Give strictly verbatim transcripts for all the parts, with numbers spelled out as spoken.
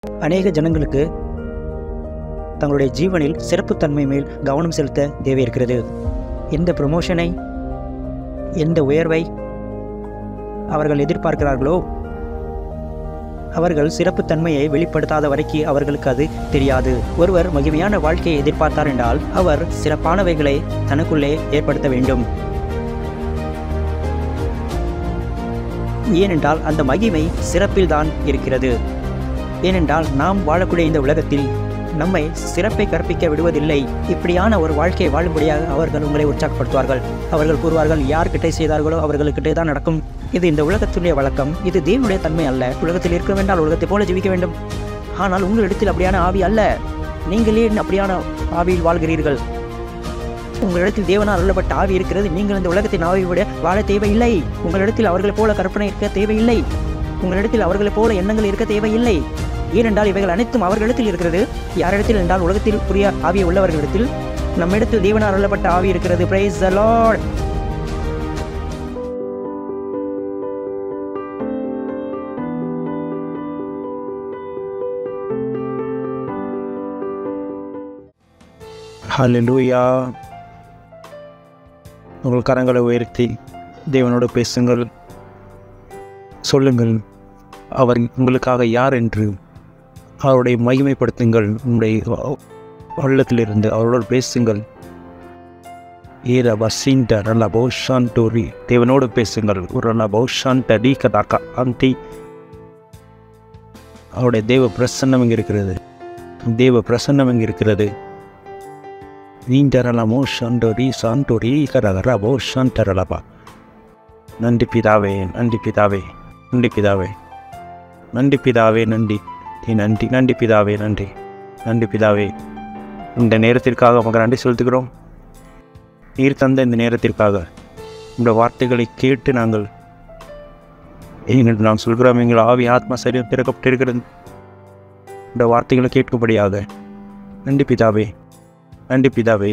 அநேக ஜனங்களுக்கு தங்களுடைய ஜீவனில் சிறப்புத்தன்மை மேல் கவனம் செலுத்த தேவை இருக்கிறது. எந்த ப்ரமோஷனை, எந்த உயர்வை அவர்கள் எதிர்பார்க்கிறார்களோ அவர்கள் சிறப்புத்தன்மையை வெளிப்படுத்தாத வரைக்கும் அவர்களுக்கு அது தெரியாது. ஒருவர் மகிமையான வாழ்க்கையை எதிர்பார்த்தார் என்றால் அவர் சிறப்பானவைகளை தனக்குள்ளே ஏற்படுத்த வேண்டும். ஏனென்றால் அந்த மகிமை சிறப்பில் தான் இருக்கிறது. ஏனென்றால் நாம் வாழக்கூடிய இந்த உலகத்தில் நம்மை சிறப்பை கற்பிக்க விடுவதில்லை. இப்படியான ஒரு வாழ்க்கையை வாழும்படியாக அவர்கள் உங்களை உற்சாகப்படுத்துவார்கள். அவர்கள் கூறுவார்கள், யார்கிட்ட செய்தார்களோ அவர்களுக்கிட்டே தான் நடக்கும். இது இந்த உலகத்துடைய வழக்கம். இது தேவனுடைய தன்மை அல்ல. உலகத்தில் இருக்க வேண்டால் உலகத்தை போல ஜீவிக்க வேண்டும். ஆனால் உங்களிடத்தில் அப்படியான ஆவி அல்ல. நீங்களே அப்படியான ஆவியில் வாழ்கிறீர்கள். உங்களிடத்தில் தேவனால் அருளப்பட்ட ஆவி இருக்கிறது. நீங்கள் இந்த உலகத்தின் ஆவியை விட வாழ தேவையில்லை. உங்களிடத்தில் அவர்களைப் போல கற்பனை இருக்க தேவையில்லை. உங்களிடத்தில் அவர்களைப் போல எண்ணங்கள் இருக்க தேவையில்லை. ஏனென்றால் இவைகள் அனைத்தும் அவர்களிடத்தில் இருக்கிறது. யாரிடத்தில் என்றால் உலகத்தில் புரிய ஆவியை உள்ளவர்களிடத்தில். நம்மிடத்தில் தேவனால் அருளப்பட்ட ஆவி இருக்கிறது. Praise the lord. ஹல்லேலூயா. உங்கள் கரங்களை உயர்த்தி தேவனோடு பேசுங்கள். சொல்லுங்கள் அவர் உங்களுக்காக யார் என்று அவருடைய மகிமைப்படுத்துங்கள். உங்களுடைய உள்ளத்திலிருந்து அவரோடு பேசுங்கள். ஏர வசிண்ட ரல பௌஷான் டோரி தேவனோடு பேசுங்கள். ஒரு ரல பௌஷான் டடி கதாக்கா அந்தி. அவருடைய தேவ பிரசன்னம் இங்கே இருக்கிறது. தேவ பிரசன்னம் இங்கே இருக்கிறது. நீண்டரலமோ ஷண்டோரி சாண்டோரி கரகரபோ ஷண்டரலபா. நன்றி பிதாவே, நன்றி பிதாவே, நன்றி பிதாவே, நன்றி பிதாவே, நன்றி நன்றி நன்றி பிதாவே, நன்றி நன்றி பிதாவே. இந்த நேரத்திற்காக உங்கள் நன்றி செலுத்துகிறோம். நீர் தந்த இந்த நேரத்திற்காக இந்த வார்த்தைகளை கேட்டு நாங்கள் எங்கள் நாம் சொல்கிறோம். எங்கள் ஆவி ஆத்மா சரீரம் திறக்கப்பட்டிருக்கிறது. இந்த வார்த்தைகளை கேட்கும்படியாக நன்றி பிதாவே, நன்றி பிதாவே.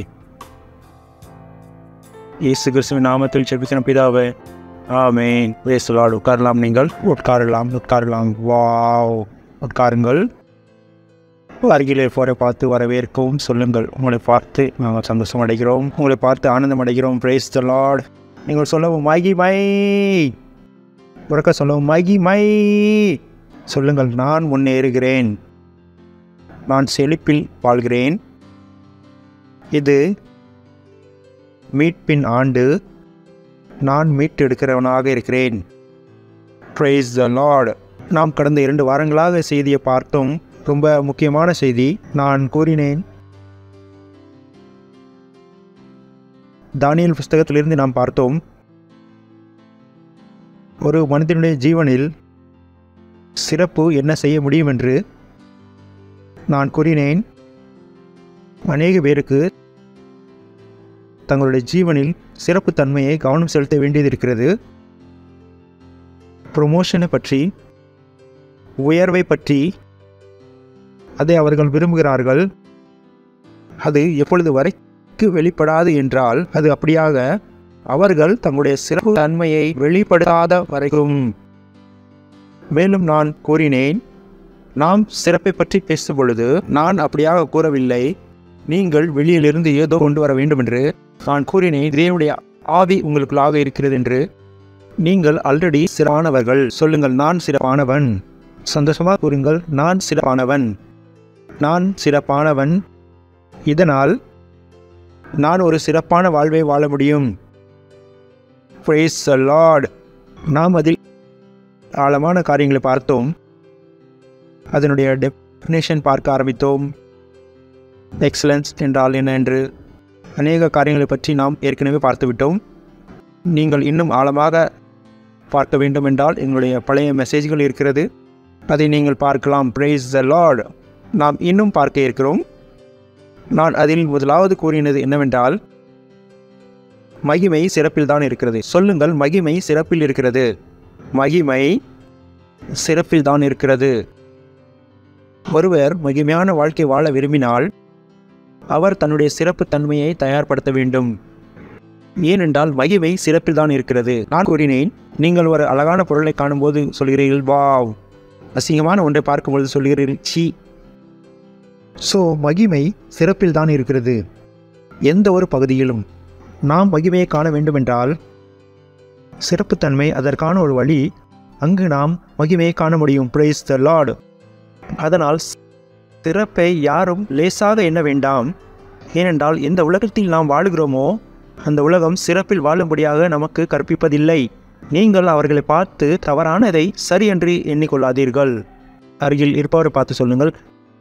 இயேசு கிறிஸ்துவின் நாமத்தில் ஜெபிக்கிறோம் பிதாவே, ஆமென். Price the Lord. உட்காரலாம். நீங்கள் உட்காரலாம், உட்காரலாம். வாவ், உட்காருங்கள். அருகிலே போரை பார்த்து வரவேற்கவும் சொல்லுங்கள். உங்களை பார்த்து நாங்கள் சந்தோஷம் அடைகிறோம். உங்களை பார்த்து ஆனந்தம் அடைகிறோம். Praise the lord. நீங்கள் சொல்லவும் மகிமை. உறக்க சொல்லவும் மகிமை. சொல்லுங்கள், நான் முன்னேறுகிறேன். நான் செழிப்பில் வாழ்கிறேன். இது மீட்பின் ஆண்டு. நான் மீட்டெடுக்கிறவனாக இருக்கிறேன். Praise the lord. நாம் கடந்த இரண்டு வாரங்களாக செய்தியை பார்த்தோம். ரொம்ப முக்கியமான செய்தி. நான் கூறினேன், தானியேல் புஸ்தகத்திலிருந்து நாம் பார்த்தோம், ஒரு மனிதனுடைய ஜீவனில் சிறப்பு என்ன செய்ய முடியும் என்று நான் கூறினேன். அநேக பேருக்கு தங்களுடைய ஜீவனில் சிறப்பு தன்மையை கவனம் செலுத்த வேண்டியது இருக்கிறது. ப்ரொமோஷனை பற்றி, உயர்வை பற்றி அதை அவர்கள் விரும்புகிறார்கள். அது எப்பொழுது வரைக்கு வெளிப்படாது என்றால் அது அப்படியாக அவர்கள் தங்களுடைய சிறப்பு தன்மையை வெளிப்படுத்தாத வரைக்கும். மேலும் நான் கூறினேன், நாம் சிறப்பை பற்றி பேசும் பொழுது நான் அப்படியாக கூறவில்லை, நீங்கள் வெளியிலிருந்து ஏதோ கொண்டு வர வேண்டும் என்று நான் கூறினேன். தேவனுடைய ஆவி உங்களுக்குள்ளாக இருக்கிறது என்று. நீங்கள் ஆல்ரெடி சிறப்பானவர்கள். சொல்லுங்கள், நான் சிறப்பானவன். சந்தோஷமாக கூறுங்கள், நான் சிறப்பானவன், நான் சிறப்பானவன். இதனால் நான் ஒரு சிறப்பான வாழ்வை வாழ முடியும். Praise the lord. நாம் அதில் ஆழமான காரியங்களை பார்த்தோம். அதனுடைய டெஃபினேஷன் பார்க்க ஆரம்பித்தோம். எக்ஸலன்ஸ் என்றால் என்ன என்று அநேக காரியங்களை பற்றி நாம் ஏற்கனவே பார்த்துவிட்டோம். நீங்கள் இன்னும் ஆழமாக பார்க்க வேண்டும் என்றால் எங்களுடைய பழைய மெசேஜ்கள் இருக்கிறது, அதை நீங்கள் பார்க்கலாம். Praise the lord. நாம் இன்னும் பார்க்க இருக்கிறோம். நான் அதில் முதலாவது கூறினது என்னவென்றால், மகிமை சிறப்பில் தான் இருக்கிறது. சொல்லுங்கள், மகிமை சிறப்பில் இருக்கிறது. மகிமை சிறப்பில் தான் இருக்கிறது. ஒருவர் மகிமையான வாழ்க்கை வாழ விரும்பினால் அவர் தன்னுடைய சிறப்பு தன்மையை தயார்படுத்த வேண்டும். ஏனென்றால் மகிமை சிறப்பில் தான் இருக்கிறது. நான் கூறினேன், நீங்கள் ஒரு அழகான பொருளை காணும்போது சொல்கிறீர்கள், வாவ், அசிங்கமான ஒன்றை பார்க்கும்பொழுது சொல்கிறீர்கள் சீ. ஸோ மகிமை சிறப்பில் தான் இருக்கிறது. எந்த ஒரு பகுதியிலும் நாம் மகிமையை காண வேண்டுமென்றால் சிறப்புத்தன்மை அதற்கான ஒரு வழி. அங்கு நாம் மகிமையை காண முடியும். Praise the lord. அதனால் சிறப்பை யாரும் லேசாக எண்ண வேண்டாம். ஏனென்றால் எந்த உலகத்தில் நாம் வாழுகிறோமோ அந்த உலகம் சிறப்பில் வாழும்படியாக நமக்கு கற்பிப்பதில்லை. நீங்கள் அவர்களை பார்த்து தவறானதை சரி என்று எண்ணிக்கொள்ளாதீர்கள். அருகில் இருப்பவரை பார்த்து சொல்லுங்கள்,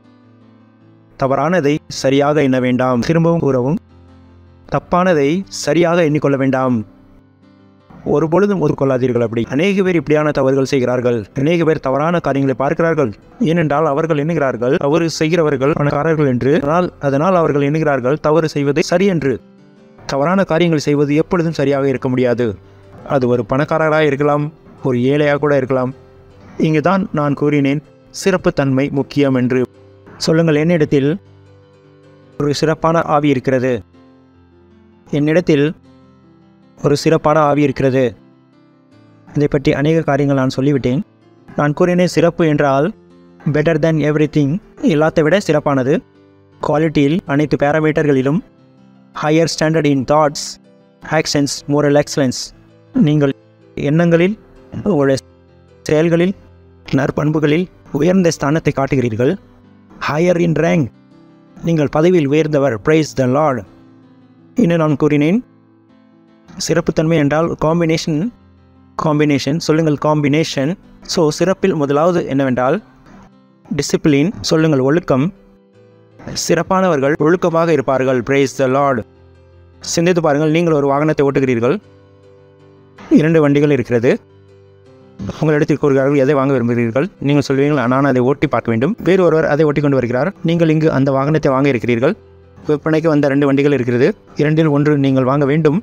தவறானதை சரியாக எண்ண வேண்டாம். திரும்பவும் கூறவும், தப்பானதை சரியாக எண்ணிக்கொள்ள வேண்டாம். ஒரு பொழுதும் ஒதுக்கொள்ளாதீர்கள். அப்படி அநேக பேர் இப்படியான தவறுகள் செய்கிறார்கள். அநேக பேர் தவறான காரியங்களை பார்க்கிறார்கள். ஏனென்றால் அவர்கள் எண்ணுகிறார்கள் தவறு செய்கிறவர்கள் பணக்காரர்கள் என்று. ஆனால் அதனால் அவர்கள் எண்ணுகிறார்கள் தவறு செய்வது சரி என்று. தவறான காரியங்கள் செய்வது எப்பொழுதும் சரியாக இருக்க முடியாது. அது ஒரு பணக்காரராக இருக்கலாம், ஒரு ஏழையாக கூட இருக்கலாம். இங்கு தான் நான் கூறினேன் சிறப்புத்தன்மை முக்கியம் என்று. சொல்லுங்கள், என்னிடத்தில் ஒரு சிறப்பான ஆவி இருக்கிறது. என்னிடத்தில் ஒரு சிறப்பான ஆவி இருக்கிறது. இதை பற்றி அநேக காரியங்கள் நான் சொல்லிவிட்டேன். நான் கூறினேன் சிறப்பு என்றால் பெட்டர் தென் எவ்ரி திங், எல்லாத்தை விட சிறப்பானது. குவாலிட்டியில் அனைத்து பேராமீட்டர்களிலும் higher standard in thoughts, actions, moral excellence. நீங்கள் எண்ணங்களில், உங்களுடைய செயல்களில், நற்பண்புகளில் உயர்ந்த ஸ்தானத்தை காட்டுகிறீர்கள். ஹையர் இன் ரேங்க், நீங்கள் பதவியில் உயர்ந்தவர். Praise the lord. இன்னும் நான் கூறினேன் சிறப்புத்தன்மை என்றால் காம்பினேஷன். காம்பினேஷன் சொல்லுங்கள், காம்பினேஷன். ஸோ சிறப்பில் முதலாவது என்னவென்றால் டிசிப்ளின். சொல்லுங்கள், ஒழுக்கம். சிறப்பானவர்கள் ஒழுக்கமாக இருப்பார்கள். Praise the lord. சிந்தித்து பாருங்கள், நீங்கள் ஒரு வாகனத்தை ஓட்டுகிறீர்கள். இரண்டு வண்டிகள் இருக்கிறது. உங்களிடத்தில் கூறுகிறார்கள் எதை வாங்க விரும்புகிறீர்கள். நீங்கள் சொல்வீர்கள் நான் அதை ஓட்டி பார்க்க வேண்டும். வேறு ஒருவர் அதை ஓட்டி கொண்டு வருகிறார். நீங்கள் இங்கு அந்த வாகனத்தை வாங்க இருக்கிறீர்கள். விற்பனைக்கு வந்த ரெண்டு வண்டிகள் இருக்கிறது. இரண்டில் ஒன்று நீங்கள் வாங்க வேண்டும்.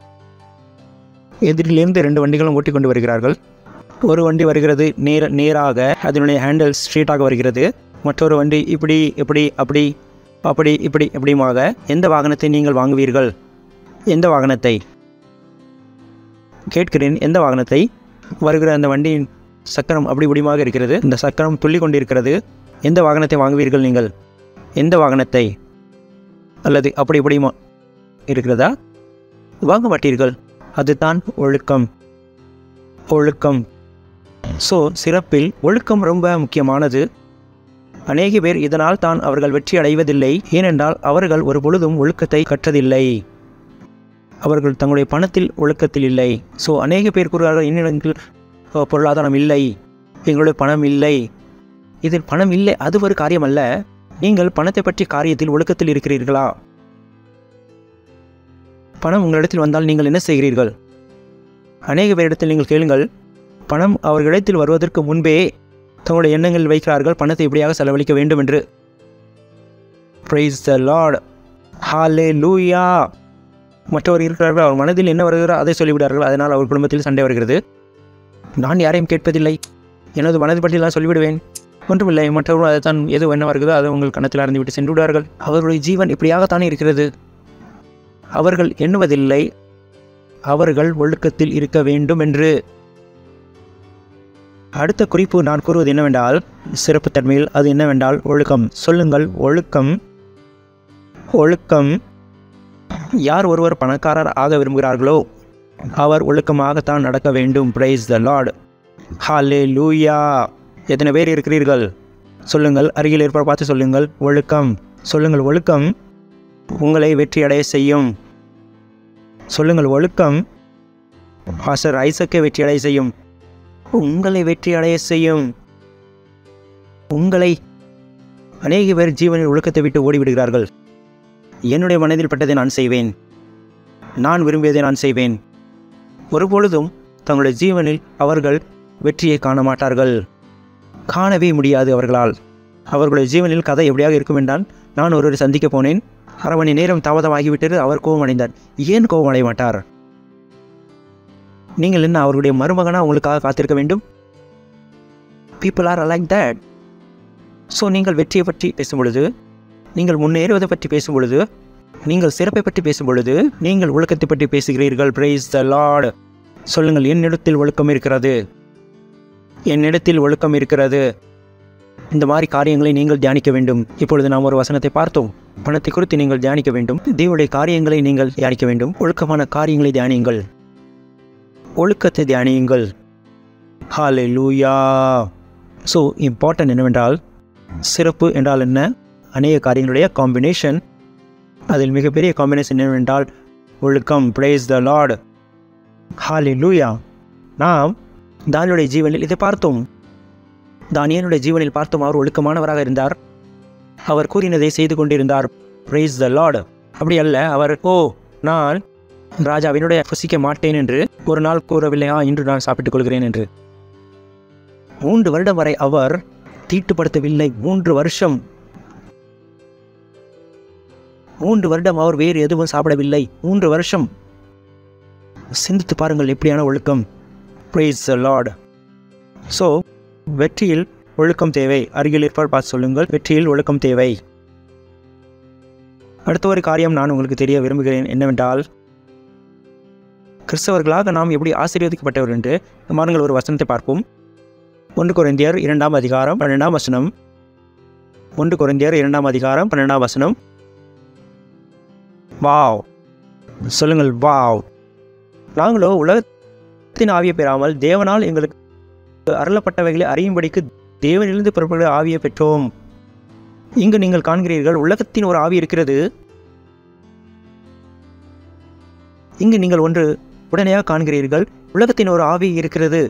எதிரிலிருந்து ரெண்டு வண்டிகளும் ஓட்டி கொண்டு வருகிறார்கள். ஒரு வண்டி வருகிறது நேர நேராக, அதனுடைய ஹேண்டில் ஸ்ட்ரீட்டாக வருகிறது. மற்றொரு வண்டி இப்படி இப்படி அப்படி அப்படி இப்படி இப்படியுமாக. எந்த வாகனத்தை நீங்கள் வாங்குவீர்கள்? எந்த வாகனத்தை கேட்கிறேன்? எந்த வாகனத்தை? வருகிற அந்த வண்டியின் சக்கரம் அப்படி இப்படியுமாக இருக்கிறது. இந்த சக்கரம் துள்ளி கொண்டிருக்கிறது. எந்த வாகனத்தை வாங்குவீர்கள் நீங்கள்? எந்த வாகனத்தை? அல்லது அப்படி இப்படியுமா இருக்கிறதா? வாங்க மாட்டீர்கள். அதுதான் ஒழுக்கம். ஒழுக்கம். ஸோ சிறப்பில் ஒழுக்கம் ரொம்ப முக்கியமானது. அநேக பேர் இதனால் தான் அவர்கள் வெற்றி அடைவதில்லை. ஏனென்றால் அவர்கள் ஒரு பொழுதும் ஒழுக்கத்தை கற்றதில்லை. அவர்கள் தங்களுடைய பணத்தில் ஒழுக்கத்தில் இல்லை. ஸோ அநேக பேர் கூறுகிறார்கள் என்னிடத்தில் பொருளாதாரம் இல்லை, எங்களுடைய பணம் இல்லை. இதில் பணம் இல்லை அது ஒரு காரியம் அல்ல. நீங்கள் பணத்தை பற்றி காரியத்தில் ஒழுக்கத்தில் இருக்கிறீர்களா? பணம் உங்களிடத்தில் வந்தால் நீங்கள் என்ன செய்கிறீர்கள்? அநேக பேரிடத்தில் நீங்கள் கேளுங்கள். பணம் அவர்களிடத்தில் வருவதற்கு முன்பே தங்களுடைய எண்ணங்கள் வைக்கிறார்கள் பணத்தை இப்படியாக செலவழிக்க வேண்டும் என்று. Praise the lord. ஹல்லேலூயா. மற்றவர் இருக்கிறார்கள், அவர் மனதில் என்ன வருகிறோ அதை சொல்லிவிடார்கள். அதனால் அவர் குடும்பத்தில் சண்டை வருகிறது. நான் யாரையும் கேட்பதில்லை, எனது மனது பற்றியெல்லாம் சொல்லிவிடுவேன். ஒன்றுமில்லை, மற்றவர்கள் அதை தான் எது என்ன வருகிறதோ அதை உங்கள் கணத்தில் அறிந்து விட்டு சென்று விடுவார்கள். அவர்களுடைய ஜீவன் இப்படியாகத்தானே இருக்கிறது. அவர்கள் எண்ணுவதில்லை அவர்கள் ஒழுக்கத்தில் இருக்க வேண்டும் என்று. அடுத்த குறிப்பு நான் கூறுவது என்னவென்றால் சிறப்புத்தன்மையில் அது என்னவென்றால் ஒழுக்கம். சொல்லுங்கள், ஒழுக்கம். ஒழுக்கம். யார் ஒருவர் பணக்காரர் ஆக விரும்புகிறார்களோ அவர் ஒழுக்கமாகத்தான் நடக்க வேண்டும். Praise the lord. ஹல்லேலூயா. எத்தனை பேர் இருக்கிறீர்கள்? சொல்லுங்கள், அருகில் இருப்பவர் பார்த்து சொல்லுங்கள், ஒழுக்கம். சொல்லுங்கள், ஒழுக்கம் உங்களை வெற்றியடைய செய்யும். சொல்லுங்கள், ஒழுக்கம் பாஸ்டர் ஐசக்கை வெற்றியடைய செய்யும். உங்களை வெற்றியடைய செய்யும். உங்களை. அநேக பேர் ஜீவனில் ஒழுக்கத்தை விட்டு ஓடிவிடுகிறார்கள். என்னுடைய மனதில் பட்டதை நான் செய்வேன், நான் விரும்பியதை நான் செய்வேன். ஒருபொழுதும் தங்களுடைய ஜீவனில் அவர்கள் வெற்றியை காண மாட்டார்கள். காணவே முடியாது அவர்களால். அவர்களுடைய ஜீவனில் கதை எப்படியாக இருக்கும் என்றால், நான் ஒருவரை சந்திக்க போனேன், அரை மணி நேரம் தாமதமாகிவிட்டது, அவர் கோபம் அடைந்தார். ஏன் கோபம் அடைய மாட்டார்? நீங்கள் என்ன அவர்களுடைய மருமகனாக உங்களுக்காக காத்திருக்க வேண்டும்? People are like that. So நீங்கள் வெற்றியை பற்றி பேசும் பொழுது, நீங்கள் முன்னேறுவதை பற்றி பேசும் பொழுது, நீங்கள் சிறப்பை பற்றி பேசும் பொழுது, நீங்கள் ஒழுக்கத்தை பற்றி பேசுகிறீர்கள். Praise the lord. சொல்லுங்கள், என்னிடத்தில் ஒழுக்கம் இருக்கிறது. என்னிடத்தில் ஒழுக்கம் இருக்கிறது. இந்த மாதிரி காரியங்களை நீங்கள் தியானிக்க வேண்டும். இப்பொழுது நாம் ஒரு வசனத்தை பார்த்தோம். பணத்தை குறித்து நீங்கள் தியானிக்க வேண்டும். தேவனுடைய காரியங்களை நீங்கள் தியானிக்க வேண்டும். ஒழுக்கமான காரியங்களை தியானியுங்கள். ஒழுக்கத்தை தியானியுங்கள். ஹல்லேலூயா. ஸோ இம்பார்ட்டன்ட் என்னவென்றால், சிறப்பு என்றால் என்ன? அநேக காரியங்களுடைய காம்பினேஷன். அதில் மிகப்பெரிய காம்பினேஷன் என்னவென்றால் ஒழுக்கம். Praise the lord. ஹல்லேலூயா. நாம் தானியேலுடைய ஜீவனில் இதை பார்த்தோம். தானியேலுடைய ஜீவனில் பார்த்தோம். அவர் ஒழுக்கமானவராக இருந்தார். அவர் கூறினதை செய்து கொண்டிருந்தார். Praise the lord. அப்படி அல்ல, அவர் ஓ நான் ராஜாவினுடைய புசிக்க மாட்டேன் என்று ஒரு நாள் கூறவில்லையா, இன்று நான் சாப்பிட்டுக் கொள்கிறேன் என்று. மூன்று வருடம் வரை அவர் தீட்டுப்படுத்தவில்லை. மூன்று வருஷம் மூன்று வருடம் அவர் வேறு எதுவும் சாப்பிடவில்லை. மூன்று வருஷம். சிந்தித்து பாருங்கள் எப்படியான ஒழுக்கம். Price the Lord. ஸோ வெற்றியில் ஒழுக்கம் தேவை. அருகில் இருப்பார் பார்த்து சொல்லுங்கள், வெற்றியில் ஒழுக்கம் தேவை. அடுத்த ஒரு காரியம் நான் உங்களுக்கு தெரிய விரும்புகிறேன் என்னவென்றால், கிறிஸ்தவர்களாக நாம் எப்படி ஆசீர்வதிக்கப்பட்டவர் என்று மாறுங்கள் ஒரு வசனத்தை பார்ப்போம். ஒன்று கொரிந்தியர் இரண்டாம் அதிகாரம் பன்னெண்டாம் வசனம். ஒன்று கொரிந்தியர் இரண்டாம் அதிகாரம் பன்னெண்டாம் வசனம். வாவ். சொல்லுங்கள் வாவ். நாங்களோ உலகத்தின் ஆவியை பெறாமல் தேவனால் எங்களுக்கு அருளப்பட்டவைகளை அறியும்படிக்கு தேவனிலிருந்து புறப்படுகிற ஆவியை பெற்றோம். இங்கு நீங்கள் காண்கிறீர்கள், உலகத்தின் ஒரு ஆவி இருக்கிறது. இங்கு நீங்கள் ஒன்று உடனடியாக காண்கிறீர்கள், உலகத்தின் ஒரு ஆவி இருக்கிறது.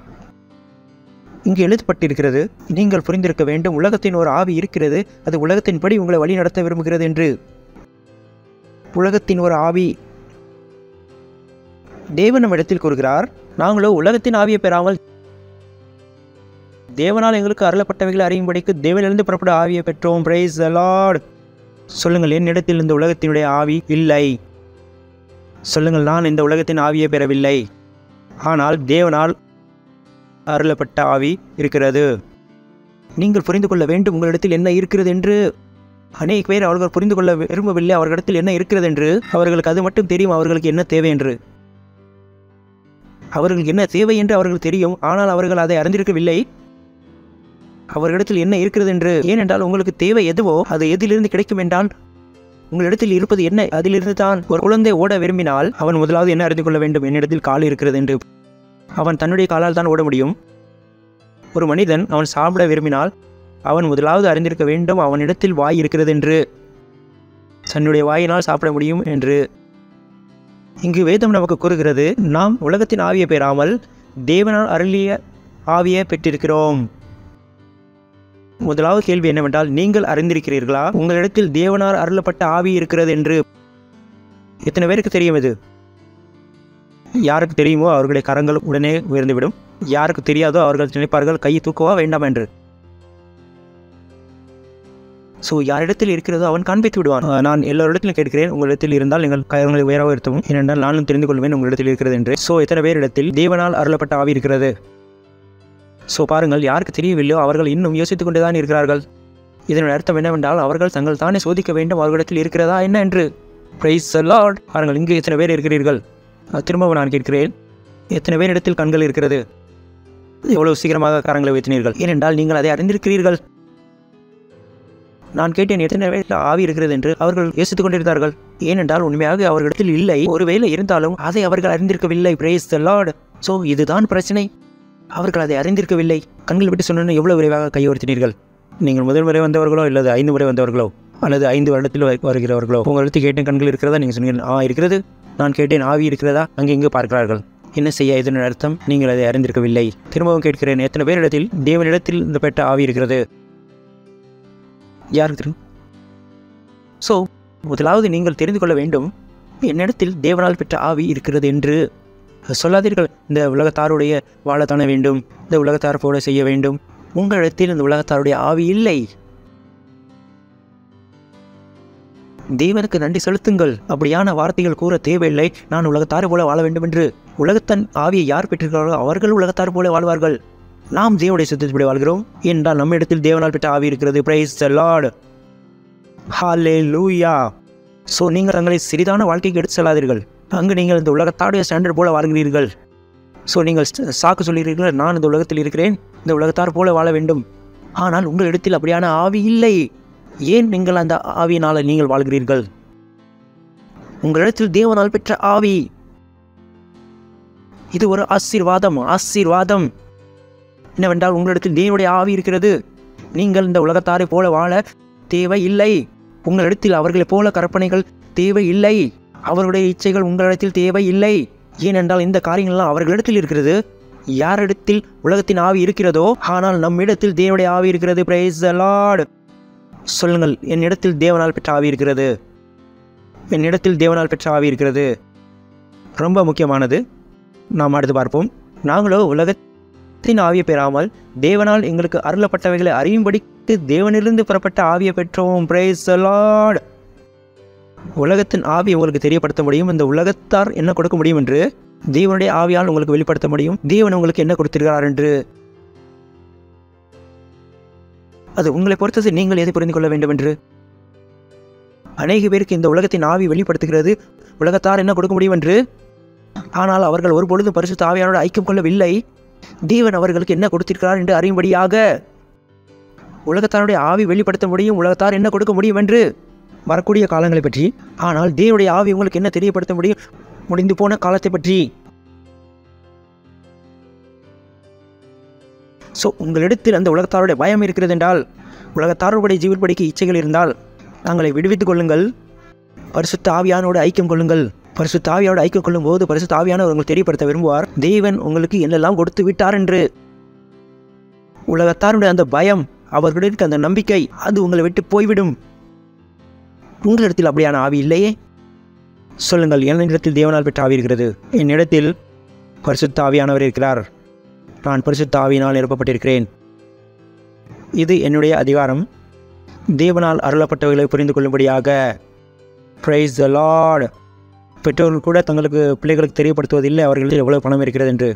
இங்கு எழுதப்பட்டிருக்கிறது, நீங்கள் புரிந்திருக்க வேண்டும், உலகத்தின் ஒரு ஆவி இருக்கிறது. அது உலகத்தின்படி உங்களை வழி நடத்த விரும்புகிறது என்று. உலகத்தின் ஒரு ஆவி. தேவன் நம் இடத்தில் கூறுகிறார், நாங்களோ உலகத்தின் ஆவியை பெறாமல் தேவனால் எங்களுக்கு அருளப்பட்டவைகளை அறியும்படிக்கு தேவனிலிருந்து புறப்பட ஆவியை பெற்றோம். Praise the lord. சொல்லுங்கள், என்னிடத்தில் இந்த உலகத்தினுடைய ஆவி இல்லை. சொல்லுங்கள், நான் இந்த உலகத்தின் ஆவியை பெறவில்லை, ஆனால் தேவனால் அருளப்பட்ட ஆவி இருக்கிறது. நீங்கள் புரிந்து கொள்ள வேண்டும் உங்களிடத்தில் என்ன இருக்கிறது என்று. அநேக பேர் அவர்கள் புரிந்து கொள்ள விரும்பவில்லை அவர்களிடத்தில் என்ன இருக்கிறது என்று. அவர்களுக்கு அது மட்டும் தெரியும், அவர்களுக்கு என்ன தேவை என்று. அவர்களுக்கு என்ன தேவை என்று அவர்களுக்கு தெரியும், ஆனால் அவர்கள் அதை அறிந்திருக்கவில்லை அவர்களிடத்தில் என்ன இருக்கிறது என்று. ஏனென்றால் உங்களுக்கு தேவை எதுவோ அது எதிலிருந்து கிடைக்கும் என்றால், உங்களிடத்தில் இருப்பது என்ன அதிலிருந்து தான். ஒரு குழந்தை ஓட விரும்பினால் அவன் முதலாவது என்ன அறிந்து கொள்ள வேண்டும்? என்னிடத்தில் கால் இருக்கிறது என்று. அவன் தன்னுடைய காலால் தான் ஓட முடியும். ஒரு மனிதன் அவன் சாப்பிட விரும்பினால் அவன் முதலாவது அறிந்திருக்க வேண்டும் அவனிடத்தில் வாய் இருக்கிறது என்று. தன்னுடைய வாயினால் சாப்பிட முடியும் என்று. இங்கு வேதம் நமக்கு கூறுகிறது, நாம் உலகத்தின் ஆவியை பெறாமல் தேவனால் அருளிய ஆவியை பெற்றிருக்கிறோம். முதலாவது கேள்வி என்னவென்றால், நீங்கள் அறிந்திருக்கிறீர்களா உங்களிடத்தில் தேவனால் அருளப்பட்ட ஆவி இருக்கிறது என்று? எத்தனை பேருக்கு தெரியும் இது? யாருக்கு தெரியுமோ அவர்களுடைய கரங்கள் உடனே உயர்ந்துவிடும். யாருக்கு தெரியாதோ அவர்கள் நினைப்பார்கள், கையை தூக்கவா வேண்டாம் என்று. ஸோ யாரிடத்தில் இருக்கிறதோ அவன் காண்பித்து விடுவான். நான் எல்லோரிடத்திலும் கேட்கிறேன், உங்களிடத்தில் இருந்தால் நீங்கள் கரங்களை உயரவோ இருத்தவும், ஏனென்றால் நானும் தெரிந்து கொள்வேன் உங்களிடத்தில் இருக்கிறது என்று. ஸோ எத்தனை பேரிடத்தில் தேவனால் அருளப்பட்ட ஆவி இருக்கிறது? ஸோ பாருங்கள், யாருக்கு தெரியவில்லையோ அவர்கள் இன்னும் யோசித்துக் கொண்டுதான் இருக்கிறார்கள். இதனுடைய அர்த்தம் என்னவென்றால், அவர்கள் தங்கள் தானே சோதிக்க வேண்டும் அவர்களிடத்தில் இருக்கிறதா என்ன என்று. Praise the lord. பாருங்கள், இங்கு எத்தனை பேர் இருக்கிறீர்கள்? திரும்பவும் நான் கேட்கிறேன், எத்தனை பேரிடத்தில் கண்கள் இருக்கிறது? எவ்வளவு சீக்கிரமாக கரங்களை வைத்தினீர்கள்? ஏனென்றால் நீங்கள் அதை அறிந்திருக்கிறீர்கள். நான் கேட்டேன், எத்தனை பேர் ஆவி இருக்கிறது என்று. அவர்கள் யோசித்துக் கொண்டிருந்தார்கள். ஏனென்றால் உண்மையாக அவர்களிடத்தில் இல்லை. ஒருவேளை இருந்தாலும் அதை அவர்கள் அறிந்திருக்கவில்லை. Price the Lord. ஸோ இதுதான் பிரச்சனை. அவர்கள் அதை அறிந்திருக்கவில்லை. கண்கள் விட்டு சொன்ன எவ்வளவு விரைவாக கையோர்த்தினீர்கள். நீங்கள் முதல் முறை வந்தவர்களோ அல்லது ஐந்து முறை வந்தவர்களோ அல்லது ஐந்து வருடத்தில் வருகிறவர்களோ உங்களுக்கு கேட்டேன், கண்கள் இருக்கிறதா? நீங்கள் சொன்னீர்கள், ஆ இருக்கிறது. நான் கேட்டேன், ஆவி இருக்கிறதா? அங்கே இங்கு பார்க்கிறார்கள். என்ன செய்ய? இதன் அர்த்தம் நீங்கள் அதை அறிந்திருக்கவில்லை. திரும்பவும் கேட்கிறேன், எத்தனை பேரிடத்தில் தேவனிடத்தில் இந்த பெற்ற ஆவி இருக்கிறது? யாருக்கு தெரியும்? ஸோ முதலாவது நீங்கள் தெரிந்து கொள்ள வேண்டும், என்னிடத்தில் தேவனால் பெற்ற ஆவி இருக்கிறது என்று. சொல்லாதீர்கள், இந்த உலகத்தாருடைய வாழத்தான வேண்டும், இந்த உலகத்தார் போல செய்ய வேண்டும். உங்களிடத்தில் இந்த உலகத்தாருடைய ஆவி இல்லை. தேவனுக்கு நன்றி செலுத்துங்கள். அப்படியான வார்த்தைகள் கூற தேவையில்லை, நான் உலகத்தார் போல வாழ வேண்டும் என்று. உலகத்தின் ஆவியை யார் பெற்றிருக்கிறார்களோ அவர்கள் உலகத்தார் போல வாழ்வார்கள். நாம் தேவனுடைய சித்தத்தின்படி வாழ்கிறோம் என்றால் நம்ம இடத்தில் தேவனால் பெற்ற ஆவி இருக்கிறது. Praise the lord. Hallelujah. So நீங்கள் தங்களை சிறிதான வாழ்க்கைக்கு எடுத்து செல்லாதீர்கள். அங்கு நீங்கள் இந்த உலகத்தாருடைய ஸ்டாண்டர்ட் போல வாழ்கிறீர்கள். ஸோ நீங்கள் சாக்கு சொல்கிறீர்கள், நான் இந்த உலகத்தில் இருக்கிறேன், இந்த உலகத்தார் போல வாழ வேண்டும். ஆனால் உங்களிடத்தில் அப்படியான ஆவி இல்லை. ஏன் நீங்கள் அந்த ஆவியினால் நீங்கள் வாழ்கிறீர்கள்? உங்களிடத்தில் தேவனால் பெற்ற ஆவி. இது ஒரு ஆசீர்வாதம். ஆசீர்வாதம் என்னவென்றால் உங்களிடத்தில் தேவனுடைய ஆவி இருக்கிறது. நீங்கள் இந்த உலகத்தாரை போல வாழ தேவையில்லை. உங்களிடத்தில் அவர்களைப் போல கற்பனைகள் தேவையில்லை. அவருடைய இச்சைகள் உங்களிடத்தில் தேவையில்லை. ஏனென்றால் இந்த காரியங்கள்லாம் அவர்களிடத்தில் இருக்கிறது. யாரிடத்தில் உலகத்தின் ஆவி இருக்கிறதோ, ஆனால் நம்மிடத்தில் தேவனுடைய ஆவி இருக்கிறது. Praise the lord. சொல்லுங்கள், என்னிடத்தில் தேவனால் பெற்ற ஆவி இருக்கிறது. என்னிடத்தில் தேவனால் பெற்ற ஆவி இருக்கிறது. ரொம்ப முக்கியமானது. நாம் அடுத்து பார்ப்போம். நாங்களோ உலகத்தின் ஆவியை பெறாமல் தேவனால் எங்களுக்கு அருளப்பட்டவைகளை அறியும்படிக்கு தேவனிலிருந்து பெறப்பட்ட ஆவியை பெற்றோம். Praise the lord. உலகத்தின் ஆவி உங்களுக்கு தெரியப்படுத்த முடியும். இந்த உலகத்தார் என்ன கொடுக்க முடியும் என்று தேவனுடைய ஆவியால் உங்களுக்கு வெளிப்படுத்த முடியும். தேவன் உங்களுக்கு என்ன கொடுத்திருக்கிறார் என்று. அது உங்களை பொறுத்தது. நீங்கள் எதை புரிந்து கொள்ள வேண்டும் என்று. அநேக பேருக்கு இந்த உலகத்தின் ஆவி வெளிப்படுத்துகிறது உலகத்தார் என்ன கொடுக்க முடியும் என்று. ஆனால் அவர்கள் ஒருபொழுதும் பரிசுத்த ஆவியானோடு ஐக்கியம் கொள்ளவில்லை. தேவன் அவர்களுக்கு என்ன கொடுத்திருக்கிறார் என்று அறியும்படியாக உலகத்தாருடைய ஆவி வெளிப்படுத்த முடியும் உலகத்தார் என்ன கொடுக்க முடியும் என்று, வரக்கூடிய காலங்களை பற்றி. ஆனால் தேவனுடைய ஆவி உங்களுக்கு என்ன தெரியப்படுத்த முடியும்? முடிந்து போன காலத்தை பற்றி. ஸோ உங்களிடத்தில் அந்த உலகத்தாருடைய பயம் இருக்கிறது என்றால், உலகத்தாருடைய ஜீவன்படிக்கு இச்சைகள் இருந்தால் தங்களை விடுவித்துக் கொள்ளுங்கள். பரிசுத்த ஆவியானோடு ஐக்கியம் கொள்ளுங்கள். பரிசுத்த ஆவியோடு ஐக்கியம் கொள்ளும் போது பரிசுத்த ஆவியானவர் உங்களுக்கு தெரியப்படுத்த விரும்புவார் தேவன் உங்களுக்கு என்னெல்லாம் கொடுத்து விட்டார் என்று. உலகத்தாருடைய அந்த பயம், அவர்களுக்கு அந்த நம்பிக்கை, அது உங்களை விட்டு போய்விடும். உங்களிடத்தில் அப்படியான ஆவி இல்லையே. சொல்லுங்கள், என்னிடத்தில் தேவனால் பெற்ற ஆவி இருக்கிறது. என்னிடத்தில் பரிசுத்த ஆவியானவர் இருக்கிறார். நான் பரிசுத்த ஆவியினால் நிரப்பப்பட்டிருக்கிறேன். இது என்னுடைய அதிகாரம். தேவனால் அருளப்பட்டவைகளை புரிந்து கொள்ளும்படியாக. Praise the lord. பெற்றோர்கள் கூட தங்களுக்கு பிள்ளைகளுக்கு தெரியப்படுத்துவதில்லை அவர்களுக்கு எவ்வளவு பணம் இருக்கிறது என்று.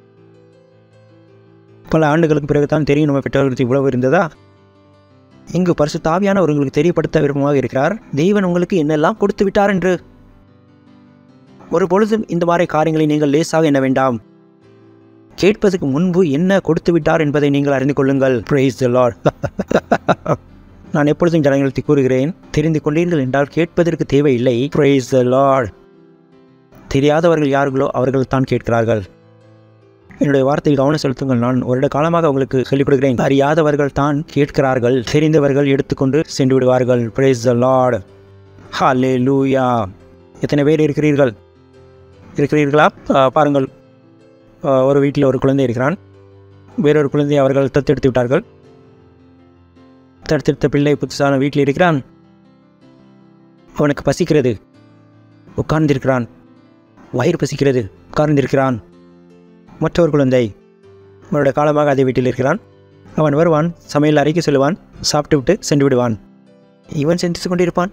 பல ஆண்டுகளுக்கு பிறகுதான் தெரியும் நம்ம பெற்றோர்களுக்கு இவ்வளவு இருந்ததா. இங்கு பரிசுத்த ஆவியானவர் உங்களுக்கு தெரியப்படுத்த விருப்பமாக இருக்கிறார் தேவன் உங்களுக்கு என்னெல்லாம் கொடுத்து விட்டார் என்று. ஒரு பொழுதும் இந்த மாதிரி காரியங்களை நீங்கள் லேசாக எண்ண வேண்டாம். கேட்பதற்கு முன்பு என்ன கொடுத்து விட்டார் என்பதை நீங்கள் அறிந்து கொள்ளுங்கள். Praise the lord. நான் எப்பொழுதும் ஜனங்களுக்கு கூறுகிறேன், தெரிந்து கொண்டீர்கள் என்றால் கேட்பதற்கு தேவையில்லை. Praise the lord. தெரியாதவர்கள் யார்களோ அவர்கள் தான் கேட்கிறார்கள். என்னுடைய வார்த்தையில் கவனம் செலுத்துங்கள். நான் ஒரு காலமாக உங்களுக்கு சொல்லிக் கொடுக்கிறேன். அறியாதவர்கள் தான் கேட்கிறார்கள், தெரிந்தவர்கள் எடுத்துக்கொண்டு சென்று விடுவார்கள். Praise the lord. ஹல்லேலூயா. எத்தனை பேர் இருக்கிறீர்கள் இருக்கிறீர்களா பாருங்கள். ஒரு வீட்டில் ஒரு குழந்தை இருக்கிறான். வேறொரு குழந்தையை அவர்கள் தத்தெடுத்து விட்டார்கள். தத்தெடுத்த பிள்ளை புதுசான வீட்டில் இருக்கிறான். அவனுக்கு பசிக்கிறது, உட்கார்ந்திருக்கிறான். வயிறு பசிக்கிறது, உட்கார்ந்திருக்கிறான். மற்றொரு குழந்தை அவனுடைய காலமாக அதே வீட்டில் இருக்கிறான். அவன் வருவான், சமையல் அறைக்கு செல்வான், சாப்பிட்டு விட்டு சென்று விடுவான். இவன் சென்று கொண்டிருப்பான்.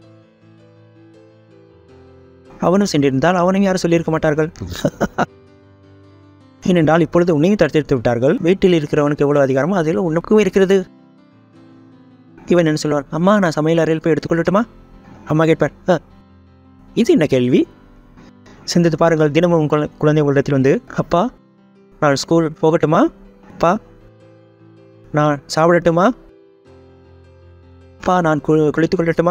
அவனும் சென்றிருந்தால் அவனையும் யாரும் சொல்லியிருக்க மாட்டார்கள். ஏனென்றால் இப்பொழுது உன்னையும் தடுத்தெடுத்து விட்டார்கள். வீட்டில் இருக்கிறவனுக்கு எவ்வளவு அதிகாரமோ அதில் உனக்கும் இருக்கிறது. இவன் என்ன சொல்வான்? அம்மா, நான் சமையல் அறையில் போய் எடுத்துக்கொள்ளட்டுமா? அம்மா கேட்பார், இது என்ன கேள்வி? சிந்தித்து பாருங்கள். தினமும் குழந்தை உங்களிடத்தில் வந்து, அப்பா நான் ஸ்கூல் போகட்டுமா? அப்பா நான் சாப்பிடட்டுமா? அப்பா நான் கு குளித்துக் கொள்ளட்டுமா?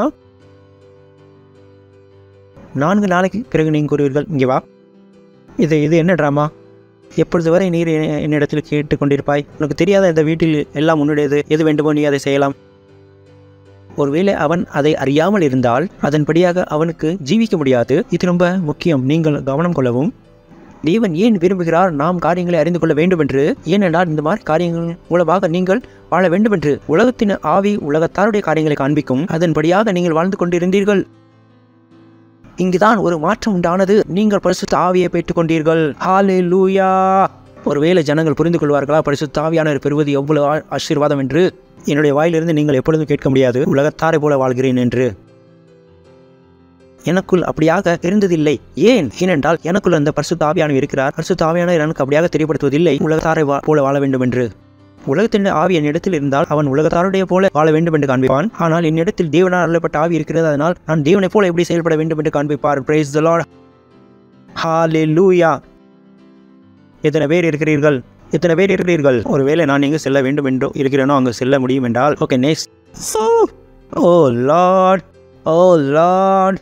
நான்கு நாளைக்கு பிறகு நீங்கள் கூறுவீர்கள், இங்கே வா, இது இது என்ன ட்ராமா? எப்பொழுது வரை நீர் என்னிடத்தில் கேட்டுக்கொண்டிருப்பாய்? உனக்கு தெரியாத இந்த வீட்டில் எல்லாம் உன்னுடையது, எது வேண்டுமோ நீ அதை செய்யலாம். ஒருவேளை அவன் அதை அறியாமல் இருந்தால் அதன்படியாக அவனுக்கு ஜீவிக்க முடியாது. இது ரொம்ப முக்கியம். நீங்கள் கவனம் கொள்ளவும். தேவன் ஏன் விரும்புகிறார் நாம் காரியங்களை அறிந்து கொள்ள வேண்டும் என்று? ஏனென்றால் இந்த மாதிரி காரியங்கள் மூலமாக நீங்கள் வாழ வேண்டும் என்று. உலகத்தின் ஆவி உலகத்தாருடைய காரியங்களை காண்பிக்கும். அதன்படியாக நீங்கள் வாழ்ந்து கொண்டிருந்தீர்கள். இங்குதான் ஒரு மாற்றம் உண்டானது. நீங்கள் பரிசுத்த ஆவியை பெற்றுக் கொண்டீர்கள். ஹல்லேலூயா. ஒருவேளை ஜனங்கள் புரிந்து கொள்வார்களா பரிசுத்த ஆவியானவர் பெறுவது எவ்வளவு ஆசீர்வாதம் என்று? என்னுடைய வாயிலிருந்து நீங்கள் எப்பொழுதும் கேட்க முடியாது, உலகத்தாரை போல வாழ்கிறேன் என்று. எனக்குள் அப்படியாக இருந்ததில்லை. ஏன்? ஏனென்றால் எனக்குள் அந்த பரிசுத்த ஆவியானவர் இருக்கிறார். பரிசுத்த ஆவியானவர் எனக்கு அப்படியாக தெரியப்படுத்துவதில்லை உலகத்தாரை போல வாழ வேண்டும் என்று. உலகத்தின் ஆவி என்னிடத்தில் இருந்தால் அவன் உலகத்தாருடைய போல வாழ வேண்டும் என்று காண்பிப்பான். ஆனால் என்னிடத்தில் தேவனால் அருளப்பட்ட ஆவி இருக்கிறது. அதனால் நான் தேவனை போல எப்படி செயல்பட வேண்டும் என்று காண்பிப்பார். Price the lord. ஹல்லேலூயா. எத்தனை பேர் இருக்கிறீர்கள்? எத்தனை பேர் இருக்கிறீர்கள்? ஒருவேளை நான் எங்கு செல்ல வேண்டும் என்று இருக்கிறேனோ அங்கு செல்ல முடியும் என்றால் okay next. Oh lord, oh lord,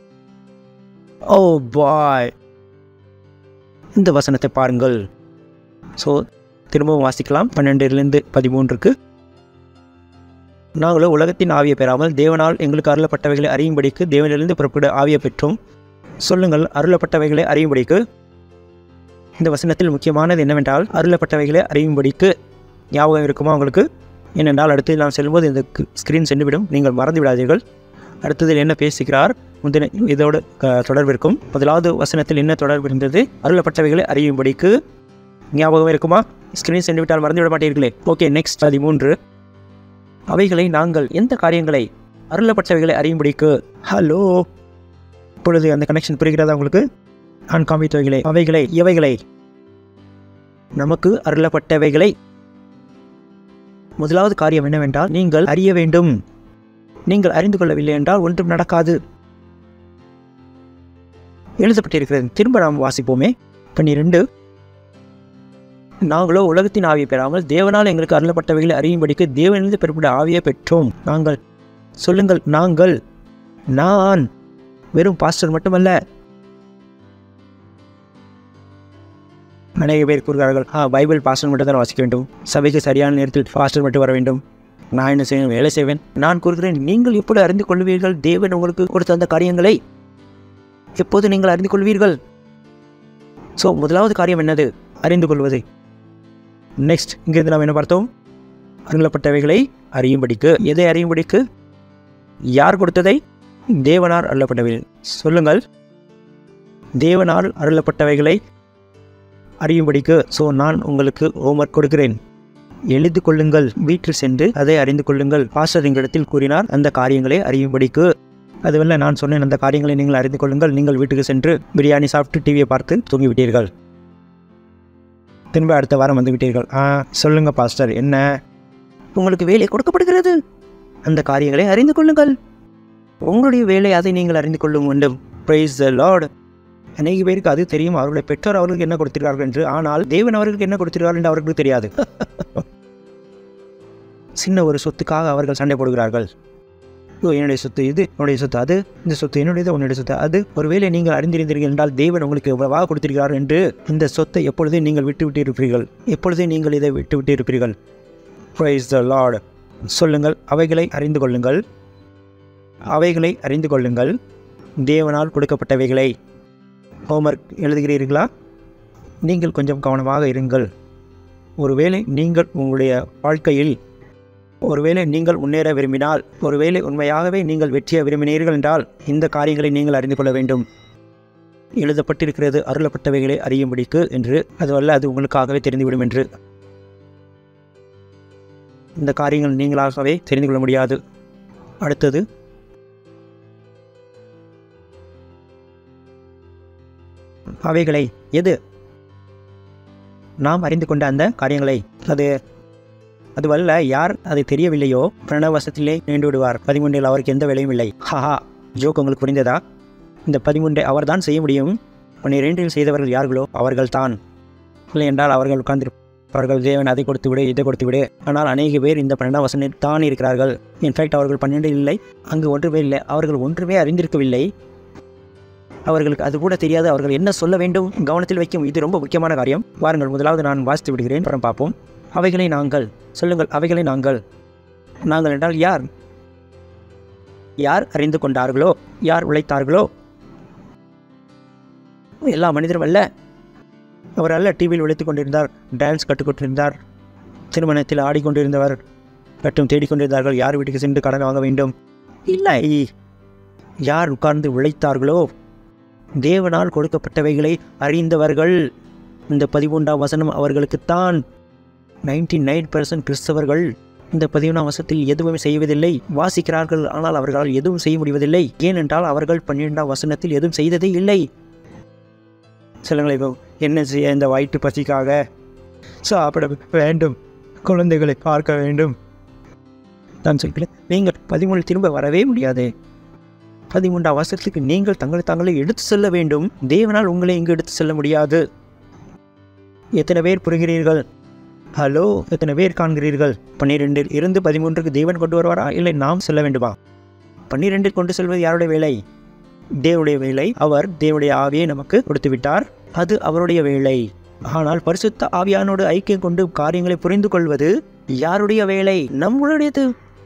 oh boy. இந்த வசனத்தை பாருங்கள். ஸோ திரும்பவும் வாசிக்கலாம். பன்னெண்டிலிருந்து பதிமூன்றுக்கு. நாங்களோ உலகத்தின் ஆவியை பெறாமல் தேவனால் எங்களுக்கு அருளப்பட்டவைகளை அறியும்படிக்கு தேவனிலிருந்து புறப்பட ஆவியை பெற்றோம். சொல்லுங்கள், அருளப்பட்டவைகளை அறியும்படிக்கு. இந்த வசனத்தில் முக்கியமானது என்னவென்றால் அருளப்பட்டவைகளை அறியும்படிக்கு. ஞாபகம் இருக்குமா உங்களுக்கு? ஏனென்றால் அடுத்து நாம் செல்லும்போது இந்த ஸ்க்ரீன் சென்றுவிடும், நீங்கள் மறந்து விடாதீர்கள். அடுத்ததில் என்ன பேசுகிறார் முந்தின இதோடு தொடர்பு இருக்கும். முதலாவது வசனத்தில் என்ன தொடர்பு இருந்தது? அருளப்பட்டவைகளை அறியும்படிக்கு. ஞாபகம் இருக்குமா? ஸ்க்ரீன் சென்று விட்டால் மறந்து விட மாட்டீர்களே. ஓகே நெக்ஸ்ட் பதிமூன்று. அவைகளை நாங்கள் எந்த காரியங்களை? அருளப்பட்டவைகளை அறியும்படிக்கு. ஹலோ, இப்பொழுது அந்த கனெக்ஷன் புரிகிறதா உங்களுக்கு? நான் காமித்தவைகளை, அவைகளை, எவைகளை? நமக்கு அருளப்பட்டவைகளை. முதலாவது காரியம் என்னவென்றால் நீங்கள் அறிய வேண்டும். நீங்கள் அறிந்து கொள்ளவில்லை என்றால் ஒன்றும் நடக்காது. எழுதப்பட்டிருக்கிறது. திரும்ப நாம் வாசிப்போமே. பன்னிரண்டு. நாங்களோ உலகத்தின் ஆவியை பெறாமல் தேவனால் எங்களுக்கு அருளப்பட்டவைகளை அறியும்படிக்கு தேவனிலிருந்து பெறப்பட்ட ஆவியை பெற்றோம். நாங்கள். சொல்லுங்கள், நாங்கள். நான் வெறும் பாஸ்டர் மட்டுமல்ல. அநேக பேர் கூறுகிறார்கள், ஆ பைபிள் பாஸ்டர் மட்டும் தான் வாசிக்க வேண்டும், சபைக்கு சரியான நேரத்தில் பாஸ்டர் மட்டும் வர வேண்டும், நான் என்ன செய்வேன், வேலை செய்வேன். நான் கூறுகிறேன், நீங்கள் எப்போது அறிந்து கொள்வீர்கள் தேவன் உங்களுக்கு கொடுத்த அந்த காரியங்களை? எப்போது நீங்கள் அறிந்து கொள்வீர்கள்? ஸோ முதலாவது காரியம் என்னது? அறிந்து கொள்வது. நெக்ஸ்ட் இங்கிருந்து நாம் என்ன பார்த்தோம்? அருளப்பட்டவைகளை அறியும்படிக்கு. எதை அறியும்படிக்கு? யார் கொடுத்ததை? தேவனால் அருளப்பட்டவைகள். சொல்லுங்கள், தேவனால் அருளப்பட்டவைகளை அறியும்படிக்கு. ஸோ நான் உங்களுக்கு ஹோம்ஒர்க் கொடுக்கிறேன். எழுதி கொள்ளுங்கள், வீட்டில் சென்று அதை அறிந்து கொள்ளுங்கள். பாஸ்டர் எங்களிடத்தில் கூறினார் அந்த காரியங்களை அறியும்படிக்கு. அதுவல்ல, நான் சொன்னேன் அந்த காரியங்களை நீங்கள் அறிந்து கொள்ளுங்கள். நீங்கள் வீட்டுக்கு சென்று பிரியாணி சாப்பிட்டு டிவியை பார்த்து தூங்கிவிட்டீர்கள். திரும்ப அடுத்த வாரம் வந்து விட்டீர்கள். ஆ சொல்லுங்கள் பாஸ்டர், என்ன? உங்களுக்கு வேலை கொடுக்கப்படுகிறது, அந்த காரியங்களை அறிந்து கொள்ளுங்கள். உங்களுடைய வேலை, அதை நீங்கள் அறிந்து கொள்ள வேண்டும். Praise the lord. அநேக பேருக்கு அது தெரியும், அவர்களுடைய பெற்றோர் அவர்களுக்கு என்ன கொடுத்திருக்கார்கள் என்று. ஆனால் தேவன் அவர்களுக்கு என்ன கொடுத்திருக்கார்கள் என்று அவர்களுக்கு தெரியாது. சின்ன ஒரு சொத்துக்காக அவர்கள் சண்டை போடுகிறார்கள். ஓ, என்னுடைய சொத்து இது, என்னுடைய சொத்து அது, இந்த சொத்து என்னுடையது, உன்னுடைய சொத்து அது. ஒருவேளை நீங்கள் அறிந்திருந்தீர்கள் என்றால் தேவன் உங்களுக்கு எவ்வளவாக கொடுத்திருக்கிறார் என்று. இந்த சொத்தை எப்பொழுதே நீங்கள் விட்டு விட்டு இருப்பீர்கள். எப்பொழுதே நீங்கள் இதை விட்டு விட்டு இருப்பீர்கள். Praise the lord. சொல்லுங்கள், அவைகளை அறிந்து கொள்ளுங்கள். அவைகளை அறிந்து கொள்ளுங்கள், தேவனால் கொடுக்கப்பட்டவைகளை. ஹோம்ஒர்க் எழுதுகிறீர்களா? நீங்கள் கொஞ்சம் கவனமாக இருங்கள். ஒருவேளை நீங்கள் உங்களுடைய வாழ்க்கையில் ஒருவேளை நீங்கள் முன்னேற விரும்பினால், ஒருவேளை உண்மையாகவே நீங்கள் வெற்றியை விரும்பினீர்கள் என்றால் இந்த காரியங்களை நீங்கள் அறிந்து கொள்ள வேண்டும். எழுதப்பட்டிருக்கிறது அருளப்பட்டவைகளை அறியும்படிக்கு என்று. அதுவல்ல, அது உங்களுக்காகவே தெரிந்துவிடும் என்று. இந்த காரியங்கள் நீங்களாகவே தெரிந்து கொள்ள முடியாது. அடுத்தது அவைகளை. எது? நாம் அறிந்து கொண்ட அந்த காரியங்களை. அது அதுவல்ல, யார் அதை தெரியவில்லையோ பிரணவசத்திலே நின்று விடுவார். பதிமூன்றில் அவருக்கு எந்த வேலையும் இல்லை. ஹஹா, ஜோக் உங்களுக்கு புரிந்ததா? இந்த பதிமூன்றை அவர் தான் செய்ய முடியும். பன்னிரெண்டில் செய்தவர்கள் யார்களோ அவர்கள் தான். இல்லை என்றால் அவர்கள் உட்கார்ந்திருப்பார்கள், தேவன் அதை கொடுத்து விடு, இதை கொடுத்து விடு. ஆனால் அநேக பேர் இந்த பன்னெண்டாம் தான் இருக்கிறார்கள். இன்ஃபேக்ட் அவர்கள் பன்னெண்டில் இல்லை, அங்கு ஒன்றுமே இல்லை. அவர்கள் ஒன்றுமே அறிந்திருக்கவில்லை. அவர்களுக்கு அது கூட தெரியாது அவர்கள் என்ன சொல்ல வேண்டும். கவனத்தில் வைக்கும், இது ரொம்ப முக்கியமான காரியம். வாருங்கள், முதலாவது நான் வாசித்து விடுகிறேன், அப்புறம் பார்ப்போம். அவைகளை நாங்கள். சொல்லுங்கள், அவைகளை நாங்கள். நாங்கள் என்றால் யார்? யார் அறிந்து கொண்டார்களோ, யார் உழைத்தார்களோ? எல்லா மனிதரும் அல்ல. அவர் அல்ல டிவியில் உழைத்துக் கொண்டிருந்தார், டான்ஸ் கற்றுக்கொண்டிருந்தார், திருமணத்தில் ஆடிக்கொண்டிருந்தவர் மற்றும் தேடிக்கொண்டிருந்தார்கள். யார் வீட்டுக்கு சென்று கடன் வாங்க வேண்டும்? இல்லை. யார் உட்கார்ந்து உழைத்தார்களோ, தேவனால் கொடுக்கப்பட்டவைகளை அறிந்தவர்கள். இந்த பதிமூன்றாம் வசனம் அவர்களுக்குத்தான். நைன்டி நைன் பர்சன்ட் கிறிஸ்தவர்கள் இந்த பதிமூணாம் வசனத்தில் எதுவும் செய்வதில்லை. வாசிக்கிறார்கள், ஆனால் அவர்களால் எதுவும் செய்ய முடிவதில்லை. ஏனென்றால் அவர்கள் பன்னிரெண்டாம் வசனத்தில் எதுவும் செய்ததே இல்லை. சொல்லுங்களேன், இப்போ என்ன செய்ய? இந்த வயிற்று பசிக்காக சாப்பிட வேண்டும், குழந்தைகளை பார்க்க வேண்டும். நான் சொல்கிறேன், நீங்கள் பதிமூணு திரும்ப வரவே முடியாது. பதிமூன்றாம் வசனத்துக்கு நீங்கள் தங்களை தாங்களே எடுத்து செல்ல வேண்டும். தேவனால் உங்களை இங்கு எடுத்து செல்ல முடியாது. எத்தனை பேர் புரிகிறீர்கள்? ஹலோ, எத்தனை பேர் காண்கிறீர்கள்? பன்னிரெண்டில் இருந்து பதிமூன்றுக்கு தேவன் கொண்டு வருவாரா, இல்லை நாம் செல்ல வேண்டுமா? பன்னிரெண்டில் கொண்டு செல்வது யாருடைய வேலை? தேவனுடைய வேலை. அவர் தேவனுடைய ஆவியை நமக்கு கொடுத்து விட்டார், அது அவருடைய வேலை. ஆனால் பரிசுத்த ஆவியானோடு ஐக்கியம் கொண்டு காரியங்களை புரிந்து கொள்வது யாருடைய வேலை? நம்மளுடையது.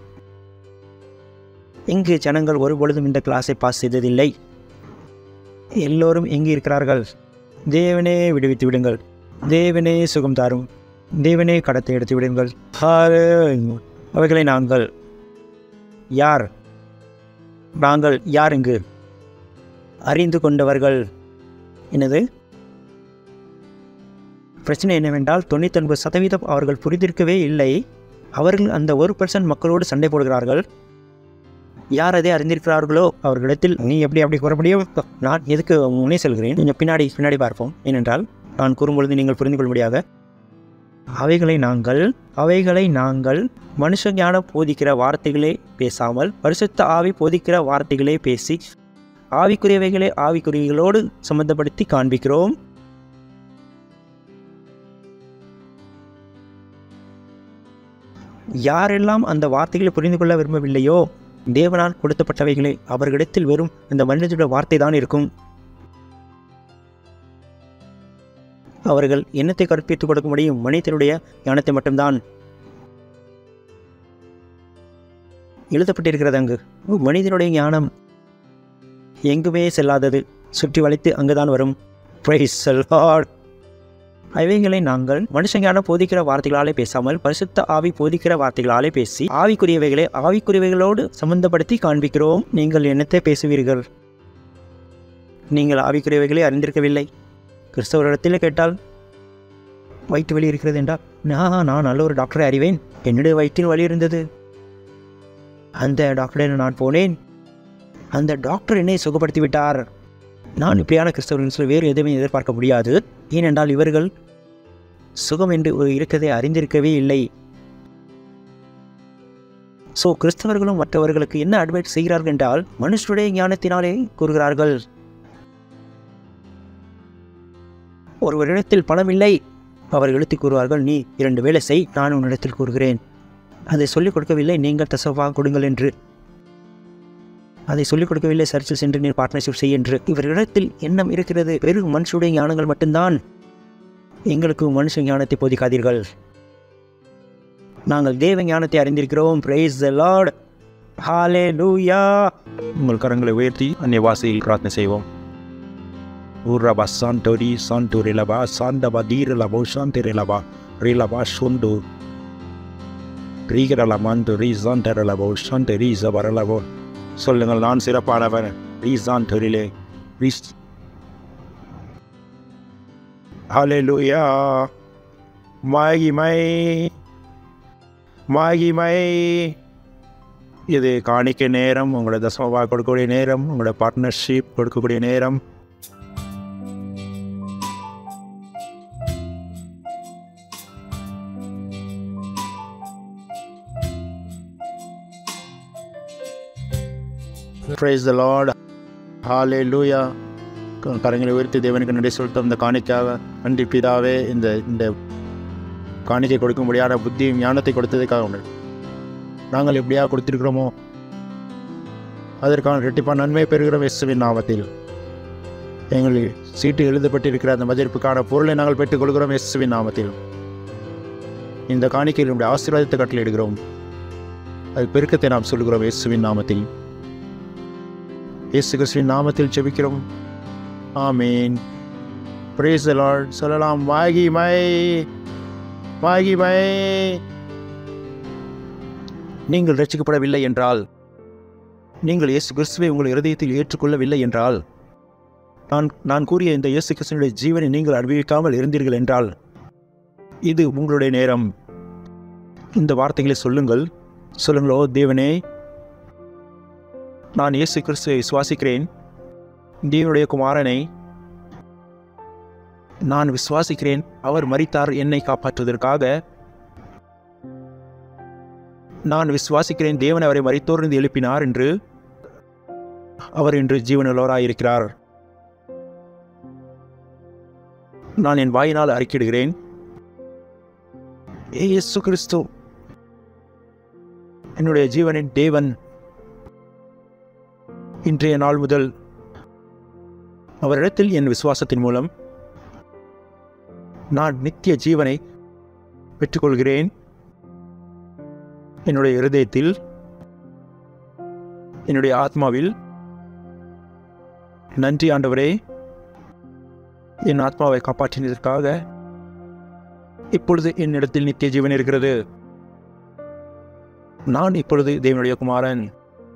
இங்கு ஜனங்கள் ஒருபொழுதும் இந்த கிளாஸை பாஸ் செய்ததில்லை. எல்லோரும் எங்கே இருக்கிறார்கள்? தேவனே விடுவித்து விடுங்கள், தேவனே சுகம் தாரும், தேவனே கடத்தை எடுத்து விடுங்கள். அவைகளை நாங்கள் யார்? நாங்கள் யார் இங்கு அறிந்து கொண்டவர்கள்? என்னது பிரச்சனை என்னவென்றால் தொண்ணூற்றி ஒன்பது சதவீதம் அவர்கள் புரிந்திருக்கவே இல்லை. அவர்கள் அந்த ஒரு பர்சன்ட் மக்களோடு சண்டை போடுகிறார்கள். யார் அதை அறிந்திருக்கிறார்களோ அவர்களிடத்தில் நீ எப்படி அப்படி கூற முடியும்? நான் எதுக்கு முன்னே செல்கிறேன், கொஞ்சம் பின்னாடி பின்னாடி பார்ப்போம். ஏனென்றால் நான் கூறும்பொழுது நீங்கள் புரிந்து கொள்ளும்படியாக. அவைகளை நாங்கள் அவைகளை நாங்கள் மனுஷ ஞானம் போதிக்கிற வார்த்தைகளே பேசாமல் பரிசுத்த ஆவி போதிக்கிற வார்த்தைகளே பேசி ஆவிக்குரியவைகளை ஆவிக்குரியவைகளோடு சம்பந்தப்படுத்தி காண்பிக்கிறோம். யாரெல்லாம் அந்த வார்த்தைகளை புரிந்து கொள்ள விரும்பவில்லையோ, தேவனால் கொடுத்தப்பட்டவைகளை அவர்களிடத்தில் வெறும் இந்த மனிதனுடைய வார்த்தை தான் இருக்கும். அவர்கள் எண்ணத்தை கற்பித்துக் கொடுக்க முடியும், மனிதனுடைய ஞானத்தை மட்டும்தான். எழுதப்பட்டிருக்கிறது அங்கு, மனிதனுடைய ஞானம் எங்குமே செல்லாதது, சுற்றி வளைத்து அங்குதான் வரும். Praise the lord. அவைகளை நாங்கள் மனுஷஞான போதிக்கிற வார்த்தைகளாலே பேசாமல் பரிசுத்த ஆவி போதிக்கிற வார்த்தைகளாலே பேசி ஆவிக்குரியவைகளை ஆவிக்குரியவைகளோடு சம்பந்தப்படுத்தி காண்பிக்கிறோம். நீங்கள் என்னத்தை பேசுவீர்கள்? நீங்கள் ஆவிக்குரியவைகளை அறிந்திருக்கவில்லை. கிறிஸ்தவரிடத்தில் கேட்டால் வயிற்று வலி இருக்கிறது என்றால், நான் நான் நல்ல ஒரு டாக்டரை அறிவேன், என்னுடைய வயிற்றில் வலி இருந்தது, அந்த டாக்டரை நான் போனேன், அந்த டாக்டர் என்னை சுகப்படுத்தி விட்டார். நான் இப்படியான கிறிஸ்தவர்கள் வேறு எதுவுமே எதிர்பார்க்க முடியாது. ஏனென்றால் இவர்கள் சுகம் என்று ஒரு இருக்கதை அறிந்திருக்கவே இல்லை. ஸோ கிறிஸ்தவர்களும் மற்றவர்களுக்கு என்ன அட்வைஸ் செய்கிறார்கள் என்றால் மனுஷருடைய ஞானத்தினாலே கூறுகிறார்கள். ஒருவரிடத்தில் பணம் இல்லை, அவர் எழுத்து கூறுவார்கள், நீ இரண்டு வேலை செய், நான் உன்னிடத்தில் கூறுகிறேன். அதை சொல்லிக் கொடுக்கவில்லை, நீங்கள் தசவாக கொடுங்கள் என்று. அதை சொல்லிக் கொடுக்கவில்லை, சர்ச்சில் சென்று நீர் பார்ட்னர்ஷிப் செய்ய என்று. இவர்களிடத்தில் எண்ணம் இருக்கிறது, வெறும் மனுஷருடைய ஞானங்கள் மட்டும்தான். எங்களுக்கு மனுஷ ஞானத்தை போதிக்காதீர்கள், நாங்கள் தேவ ஞானத்தை அறிந்திருக்கிறோம். Praise the lord. ஹalleluya. உங்கள் கரங்களை உயர்த்தி அன்னை வாசியில் பிரார்த்தனை செய்வோம். ஊர்ரபா சாண்டோரி சாண்டோரிலபா சாண்டபா தீரலபோ சாந்திரலபா ரிலபா சுண்டு ரீகரலமாண்டு ரீசாண்டரலபோ சாண்ட ரீச வரலபோ. சொல்லுங்கள், நான் சிறப்பானவன். ரீசாண்டோரிலே ரீஸ். ஹalleluya. மகிமை மகிமை. இது காணிக்கை நேரம், உங்களோட தசமபாகம் கொடுக்கக்கூடிய நேரம், உங்களோட பார்ட்னர்ஷிப் கொடுக்கக்கூடிய நேரம். Praise the Lord. Hallelujah. கரங்களை உயர்த்தி தேவனுக்கு நன்றி செலுத்தும். இந்த காணிக்காக நன்றி பிதாவே. இந்த இந்த காணிக்கை கொடுக்க முடியாத புத்தியும் ஞானத்தை கொடுத்ததுக்காக உண்டு. நாங்கள் எப்படியா கொடுத்திருக்கிறோமோ அதற்கான ரெட்டிப்பான நன்மை பெறுகிறோம் இயேசுவின் நாமத்தில். எங்கள் சீட்டு எழுதப்பட்டிருக்கிற அந்த மதிப்புக்கான பொருளை நாங்கள் பெற்றுக் கொள்கிறோம் இயேசுவின் நாமத்தில். இந்த காணிக்கையில் நம்முடைய ஆசீர்வாதத்தை கட்டளையிடுகிறோம். அது பெருக்கத்தை நாம் சொல்கிறோம் இயேசுவின் நாமத்தில். இயேசு கிறிஸ்துவின் நாமத்தில் ஜெபிக்கிறோம். ஆமீன். Praise the Lord. சொல்லலாம், மகிமை மகிமை. நீங்கள் ரட்சிக்கப்படவில்லை என்றால், நீங்கள் இயேசு கிறிஸ்துவை உங்கள் இருதயத்தில் ஏற்றுக்கொள்ளவில்லை என்றால், நான் நான் கூறிய இந்த இயேசு கிறிஸ்துவினுடைய ஜீவனை நீங்கள் அனுபவிக்காமல் இருந்தீர்கள் என்றால், இது உங்களுடைய நேரம். இந்த வார்த்தைகளை சொல்லுங்கள். சொல்லுங்களோ, தேவனே, நான் இயேசு கிறிஸ்துவை விசுவாசிக்கிறேன், தேவனுடைய குமாரனை நான் விசுவாசிக்கிறேன். அவர் மரித்தார் என்னை காப்பாற்றுவதற்காக. நான் விசுவாசிக்கிறேன் தேவன் அவரை மரித்தோரிலிருந்து எழுப்பினார் என்று. அவர் இன்று ஜீவனுள்ளவராயிருக்கிறார். நான் என் வாயினால் அறிக்கையிடுகிறேன், இயேசு கிறிஸ்து என்னுடைய ஜீவனின் தேவன். இன்றைய நாள் முதல் அவரிடத்தில் என் விசுவாசத்தின் மூலம் நான் நித்திய ஜீவனை பெற்றுக்கொள்கிறேன். என்னுடைய இருதயத்தில், என்னுடைய ஆத்மாவில் நன்றி ஆண்டவரே, என் ஆத்மாவை காப்பாற்றினதற்காக. இப்பொழுது என்னிடத்தில் நித்திய ஜீவன் இருக்கிறது. நான் இப்பொழுது தேவனுடைய குமாரன்.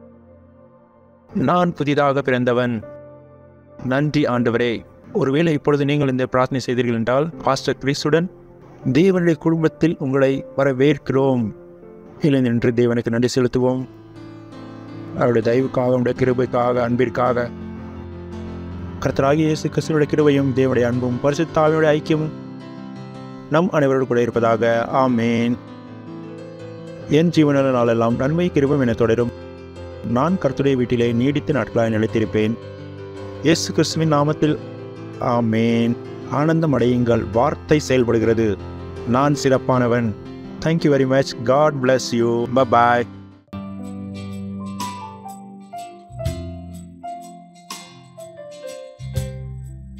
நான் புதிதாக பிறந்தவன். நன்றி ஆண்டவரே. ஒருவேளை இப்பொழுது நீங்கள் இந்த பிரார்த்தனை செய்தீர்கள் என்றால், பாஸ்டர் கிறிஸ்துடன் தேவனுடைய குடும்பத்தில் உங்களை வரவேற்கிறோம் இல்லை என்று தேவனுக்கு நன்றி செலுத்துவோம். அவருடைய தயவுக்காக, அவருடைய கிருபைக்காக, அன்பிற்காக. கர்த்தராகிய இயேசு கிறிஸ்துவினுடைய கிருபையும் தேவனுடைய அன்பும் பரிசுத்த ஆவியுடைய ஐக்கியமும் நம் அனைவரோடு கூட இருப்பதாக. ஆமேன். என் ஜீவன நாளெல்லாம் நன்மை கிருபையும் என தொடரும். நான் கர்த்தருடைய வீட்டிலே நீடித்த நாட்களாய் நிலைத்திருப்பேன். இயேசு கிறிஸ்துவின் நாமத்தில் ஆமேன். ஆனந்தம் அடையுங்கள். வார்த்தை செயல்படுகிறது. நான் சிறப்பானவன். Thank you very much. God bless you. Bye bye.